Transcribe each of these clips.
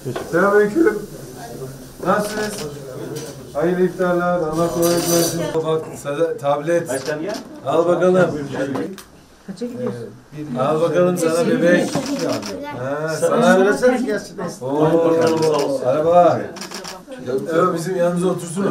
Selamünaleyküm. Nasılsınız? Hayırlı iftarlar. Allah kolaylık versin. Bak tablet. Al bakalım. Al bakalım sana bebek. Sana araba. Evet, bizim yanımıza otursun.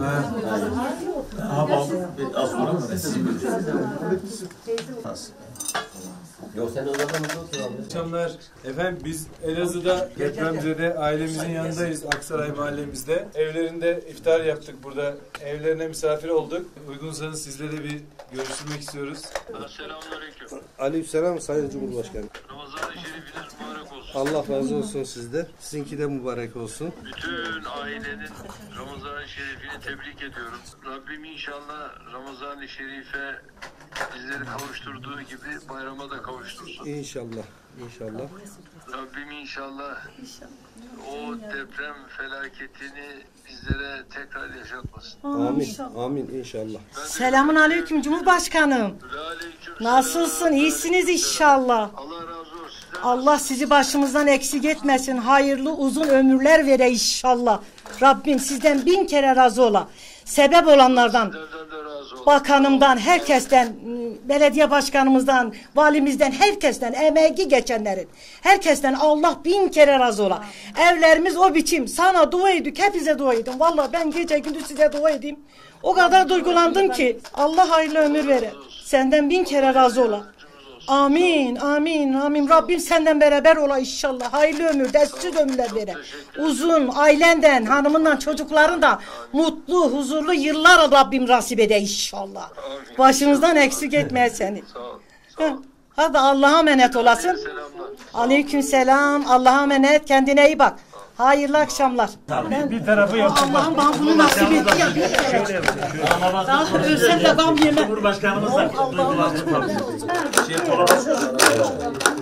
Yok sen o zaman otur. Akşamlar. Efendim biz Elazığ'da depremzede ailemizin yanındayız. Aksaray mahallemizde. Evlerinde iftar yaptık burada. Evlerine misafir olduk. Uygunsanız sizle de bir görüşmek istiyoruz. Selamünaleyküm. Aleykümselam Sayın Cumhurbaşkanı. Ramazan-ı Şerifiniz mübarek olsun. Allah razı olsun sizde. Sizinki de mübarek olsun. Bütün ailenin Ramazan-ı Şerifini tebrik ediyorum. Rabbim inşallah Ramazan-ı Şerif'e bizleri kavuşturduğu gibi bayrama da kavuştursun. İnşallah. İnşallah. Rabbim inşallah o deprem felaketini bizlere tekrar yaşatmasın. Amin. Amin inşallah. Selamun aleyküm Cumhurbaşkanım. Nasılsın? İyisiniz inşallah. Allah razı olsun. Allah sizi başımızdan eksik etmesin. Hayırlı uzun ömürler vere inşallah. Rabbim sizden 1000 kere razı ola. Sebep olanlardan, bakanımdan, herkesten, belediye başkanımızdan, valimizden, herkesten, emeği geçenlerin, herkesten Allah 1000 kere razı ola. Evlerimiz o biçim. Sana dua ediyorduk, hepinize dua edin. Vallahi ben gece gündüz size dua edeyim. O kadar duygulandım ki Allah hayırlı ömür vere. Senden 1000 kere razı ola. Amin, amin, amin. Rabbim senden beraber ola inşallah. Hayırlı ömür, destsiz ömürler vere. Uzun, ailenden, hanımından, çocukların da mutlu, huzurlu yıllar Rabbim nasip ede inşallah. Başımızdan eksik etmeye seni. Hadi Allah'a emanet olasın. Aleyküm selam. Allah'a emanet. Kendine iyi bak. Hayırlı akşamlar. Bir tarafı yaptık. Allah'ım bana bunu nasip etti ya. Daha ölsem de gam yemem. Cumhurbaşkanımız da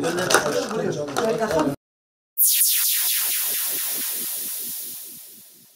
duygulandı.